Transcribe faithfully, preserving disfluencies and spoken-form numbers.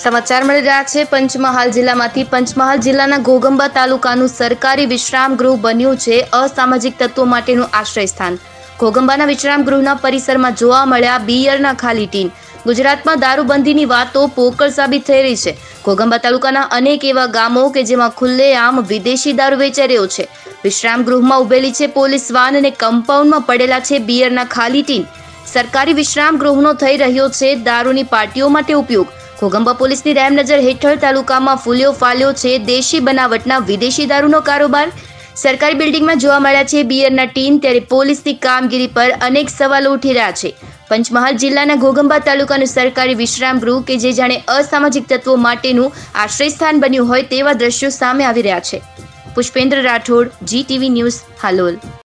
સમાચાર મળી રહ્યા છે પંચમહાલ જિલ્લામાંથી। પંચમહાલ જિલ્લાના ઘોગંબા તાલુકાનું સરકારી વિશ્રામ ગૃહ બન્યું છે અસામાજિક તત્વો માટેનું આશ્રય સ્થાન। ઘોગંબાના વિશ્રામ ગૃહના પરિસરમાં જોવા મળ્યા બિયરના ખાલી ટીન। ગુજરાતમાં દારૂબંધીની વાતો પોકળ સાબિત થઈ રહી છે। ઘોગંબા તાલુકાના અનેક એવા ગામો કે જેમાં ખુલ્લેઆમ વિદેશી દારૂ વેચાઈ રહ્યો છે। વિશ્રામ ગૃહમાં ઉભેલી છે પોલીસ વાન અને કમ્પાઉન્ડમાં પડેલા છે બિયરના ખાલી ટીન। સરકારી વિશ્રામ ગૃહનો થઈ રહ્યો છે દારૂની પાર્ટીઓ માટે ઉપયોગ। ઘોગંબા પોલીસની રહેમનજર હેઠળ તાલુકામાં ફૂલ્યો ફાલ્યો છે દેશી બનાવટના વિદેશી દારૂનો કારોબાર। સરકારી બિલ્ડિંગમાં જોવા મળ્યા છે બિયરના ટીન, ત્યારે પોલીસની કામગીરી પર અનેક સવાલો ઉઠી રહ્યા છે। પંચમહાલ જિલ્લાના ઘોગંબા તાલુકાનું સરકારી વિશ્રામ ગૃહ કે જે જાણે અસામાજિક તત્વો માટેનું આશ્રય સ્થાન બન્યું હોય તેવા દ્રશ્યો સામે આવી રહ્યા છે। Pushpendra Rathod, Zee TV news, Halol.